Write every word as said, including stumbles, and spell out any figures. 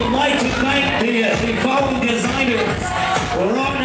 I'd like to thank the, uh, the following designers. Ron